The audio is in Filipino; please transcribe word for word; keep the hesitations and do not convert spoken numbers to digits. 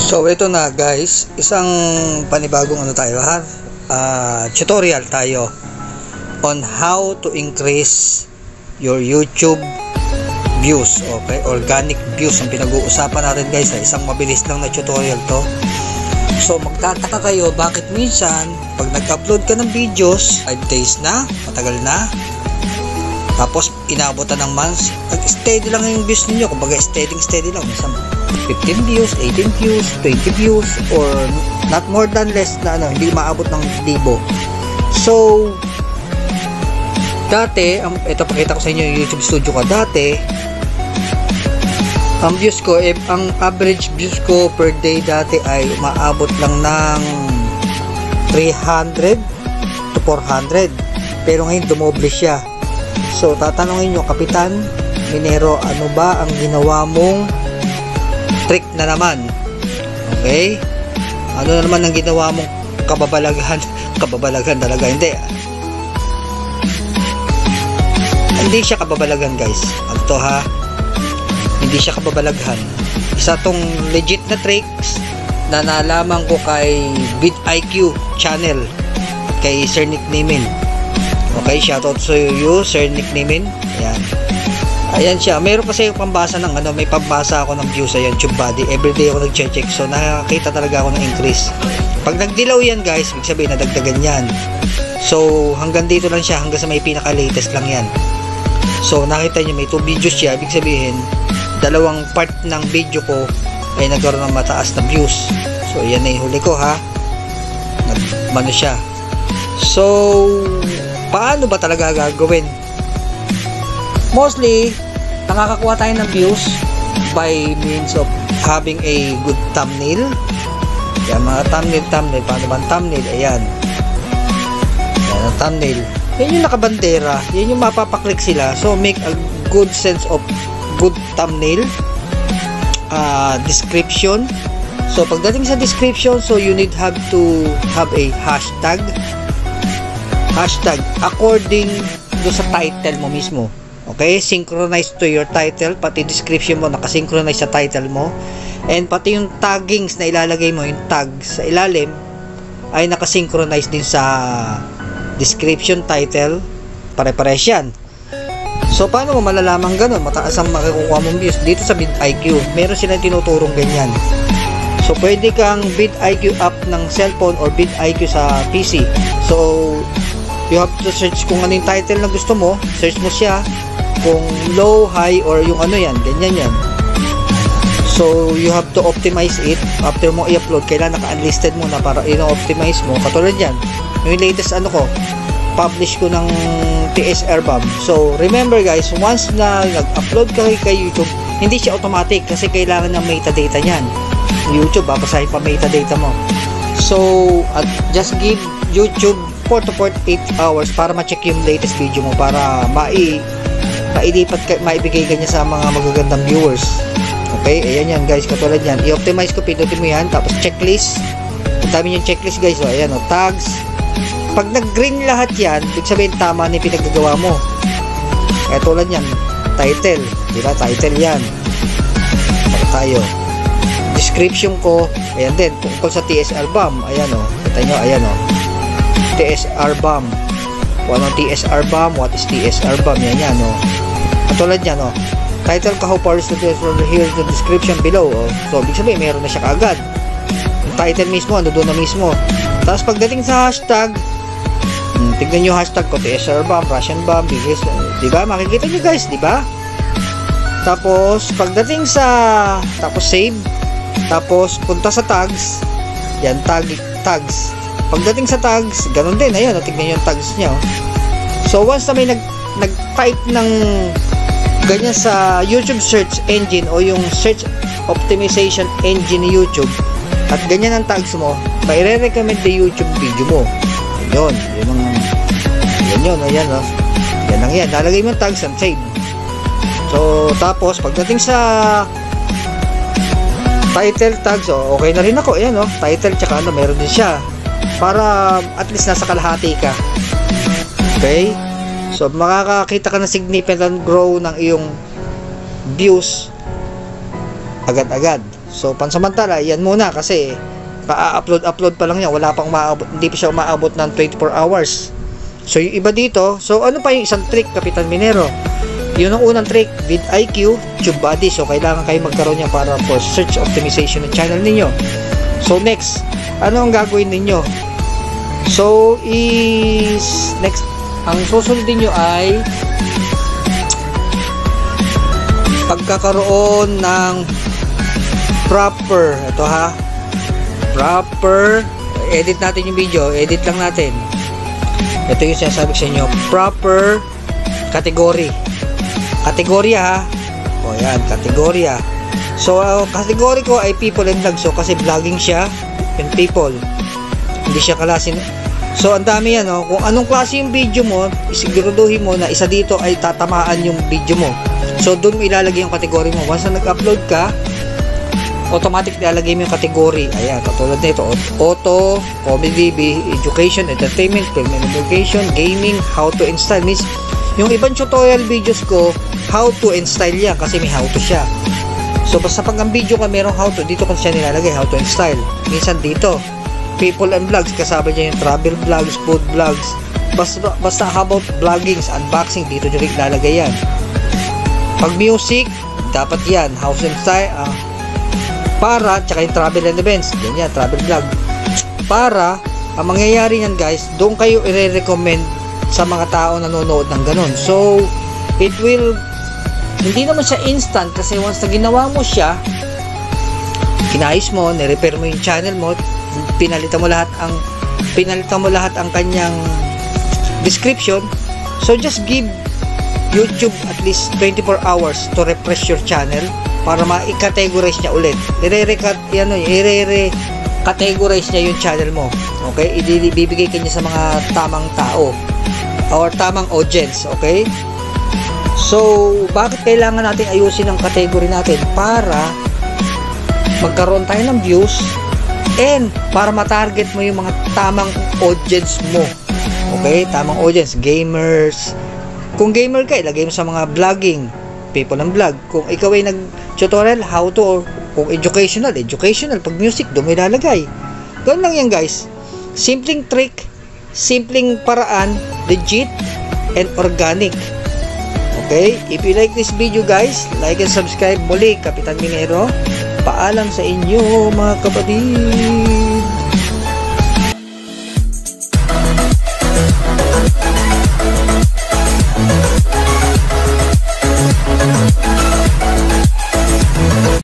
So ito na guys, isang panibagong ano tayo ha, uh, tutorial tayo on how to increase your YouTube views. Okay, organic views ang pinag-uusapan natin guys, ha? Isang mabilis lang na tutorial to. So magtataka kayo bakit minsan pag nag-upload ka ng videos five days na, matagal na, tapos inabutan ng months, nag-steady lang yung views ninyo. Kumbaga steady steady lang, minsan fifteen views, eighteen views, twenty views, or not more than less na ano, hindi maabot ng libo. So dati, um, ito pakita ko sa inyo yung YouTube studio ko. Dati ang views ko, eh, ang average views ko per day dati ay umaabot lang ng three hundred to four hundred, pero ngayon dumoble siya. So tatanungin nyo, Kapitan Minero, ano ba ang ginawa mong trick na naman? Okay, ano na naman ang ginawa mong kababalaghan? Kababalaghan talaga, hindi hindi siya kababalaghan guys, ano to ha, hindi siya kababalaghan. Isa tong legit na tricks na nalaman ko kay vidIQ channel, kay Sir Nick Nimin. Okay, shoutout to you Sir Nick Nimin. Ayan, ayan siya, meron kasi pambasa ng ano, may pambasa ako ng views sa YouTube body, everyday ako nag-check, so nakakita talaga ako ng increase. Pag nagdilaw yan guys, ibig sabihin nadagdagan yan. So hanggang dito lang siya, hanggang sa may pinaka latest lang yan. So nakita nyo may two videos siya, ibig sabihin dalawang part ng video ko ay nagkaroon ng mataas na views. So yan na yung huli ko ha, nagmano siya. So paano ba talaga gagawin? Mostly nakakakuha tayo ng views by means of having a good thumbnail. Yan, mga thumbnail thumbnail paano ba ang thumbnail? Ayan, yan ang thumbnail, yan yung nakabandera, yan yung mapapaklik sila. So make a good sense of good thumbnail. uh, Description. So pagdating sa description, so you need have to have a hashtag hashtag according do sa title mo mismo. Okay, synchronize to your title, pati description mo nakasynchronize sa title mo, and pati yung taggings na ilalagay mo, yung tags sa ilalim ay nakasynchronize din sa description, title, pare-pares yan. So paano mo malalaman ganun? Mataas ang makukuha mong views. Dito sa vidIQ, meron silang tinuturong ganyan. So pwede kang vidIQ app ng cellphone or vidIQ sa P C. So you have to search kung ano yung title na gusto mo, search mo siya, kung low, high, or yung ano yan, ganyan yan. So you have to optimize it. After mo i-upload, kailangan naka-unlisted mo na para ino-optimize mo. Katulad yan, yung latest ano ko, publish ko ng T S R bomb. So remember guys, once na nag-upload ka kay YouTube, hindi siya automatic kasi kailangan ng metadata niyan. YouTube, babasahin pa metadata mo. So uh, just give YouTube four to forty-eight hours para ma-check yung latest video mo, para mai mailipat ka, maibigay ka niya sa mga magagandang viewers. Okay, ayan yan guys, katulad yan, i-optimize ko, pindutin mo yan, tapos checklist. Ang dami yung checklist guys, so ayan o, tags. Pag nag-green lahat yan, ibig sabihin tama na yung pinagagawa mo. Kaya tulad yan, title, di ba? Title yan. Pag tayo, description ko, ayan din, tungkol sa T S R bomb, ayan o, kita nyo, ayan o, T S R bomb. Kung anong T S R bomb, what is T S R bomb, yan yan o. Katulad yan o, title ka, how powerful to here the description below o. So ibig sabihin meron na siya kaagad. Yung title mismo, ano doon na mismo. Tapos pagdating sa hashtag, hmm, tignan nyo hashtag ko, T S R bomb, Russian bomb, biggest, diba? Makikita nyo guys, diba? Tapos pagdating sa, tapos save, tapos punta sa tags, yan, tag, tags. Pagdating sa tags, ganun din, ayun, tignan nyo yung tags nyo. So once na may nag, nag-type ng ganyan sa YouTube search engine o yung search optimization engine ni YouTube, at ganyan ang tags mo, may re-recommend na YouTube video mo. Yun, yun ang, yun yun, ayan o, yan lang yan, lalagay mo yung tags and save. So tapos pagdating sa title tags, o okay na rin ako, ayan o, title tsaka ano, meron din siya, para at least nasa kalahati ka. Okay, so makakakita ka ng significant grow ng iyong views agad-agad. So pansamantala, yan muna kasi pa-upload upload pa lang yan, wala pang maabot, hindi pa siya umaabot ng twenty-four hours. So yung iba dito, so ano pa yung isang trick, Kapitan Minero? Yun ang unang trick, with I Q, tube body. So kailangan kayo magkaroon niya para for search optimization ng channel ninyo. So next, ano ang gagawin ninyo? So is next, ang susundin nyo ay pagkakaroon ng proper, ito ha, proper, edit natin yung video, edit lang natin. Ito yung sinasabi ko sa inyo, proper category. Kategorya ha. O yan, kategorya. So, uh, kategory ko ay people and vlog. So, kasi vlogging siya and people. Hindi siya klase. So, ang dami yan, no? Kung anong klase yung video mo, isiguraduhin mo na isa dito ay tatamaan yung video mo. So, doon mo ilalagay yung kategory mo. Once na nag-upload ka, automatic ilalagay mo yung kategory. Ayan, katulad nito. Auto, comedy, education, entertainment, film and education, gaming, how to install. Means, yung ibang tutorial videos ko, how to install yan kasi may how to siya. So, basta pag ang video ka merong how to, dito ko siya nilalagay, how to install. Minsan dito, people and vlogs, kasama niya yung travel vlogs, food vlogs. Basta, basta about vloggings, unboxing, dito nyo rin ilalagay yan. Pag music, dapat yan, house and style, uh, para, tsaka yung travel and events, yan yan, travel vlog. Para, ang mangyayari yan guys, doon kayo i-recommend sa mga tao nanonood ng ganun. So, it will, hindi naman siya instant kasi once na ginawa mo siya, kinayos mo, nirepair mo yung channel mo, pinalitan mo lahat ang pinalitan mo lahat ang kanyang description. So, just give YouTube at least twenty-four hours to refresh your channel para ma-categorize niya ulit. I-re-recut, yan o, i-re-categorize niya yung channel mo. Okay? Ibibigay ka niya sa mga tamang tao or tamang audience, okay? So, bakit kailangan natin ayusin ang category natin? Para magkaroon tayo ng views and para matarget mo yung mga tamang audience mo. Okay? Tamang audience, gamers. Kung gamer ka, ilagay mo sa mga vlogging, people ng vlog. Kung ikaw ay nag-tutorial, how to, or kung educational, educational. Pag music, doon mo ilalagay. Ganun lang yan guys. Simpleng trick, simpleng paraan, legit and organic. Okay? If you like this video guys, like and subscribe. Muli, Kapitan Minero. Paalam sa inyo mga kapatid.